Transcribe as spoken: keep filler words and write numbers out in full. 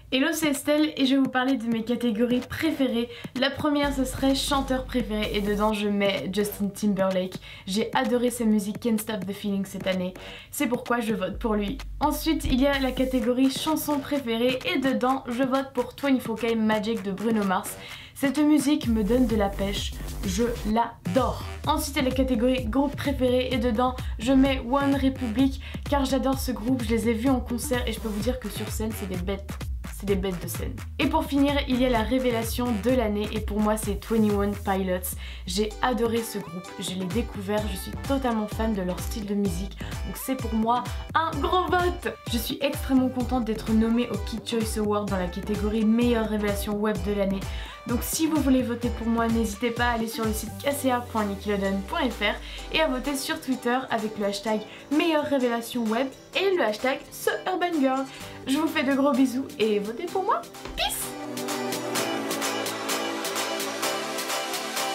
Hello, c'est Estelle et je vais vous parler de mes catégories préférées. La première, ce serait chanteur préféré et dedans je mets Justin Timberlake. J'ai adoré sa musique Can't Stop the Feeling cette année, c'est pourquoi je vote pour lui. Ensuite, il y a la catégorie chanson préférée et dedans je vote pour vingt-quatre K Magic de Bruno Mars. Cette musique me donne de la pêche, je l'adore. Ensuite, il y a la catégorie groupe préféré et dedans je mets One Republic car j'adore ce groupe, je les ai vus en concert et je peux vous dire que sur scène c'est des bêtes. C'est des bêtes de scène. Et pour finir, il y a la révélation de l'année et pour moi c'est vingt et un Pilots. J'ai adoré ce groupe, je l'ai découvert, je suis totalement fan de leur style de musique, donc c'est pour moi un gros vote. Je suis extrêmement contente d'être nommée au Kid Choice Award dans la catégorie meilleure révélation web de l'année. Donc si vous voulez voter pour moi, n'hésitez pas à aller sur le site k c a point nickelodeon point f r et à voter sur Twitter avec le hashtag meilleure révélation web et le hashtag SoUrbanGirl. Je vous fais de gros bisous et votez pour moi. Peace!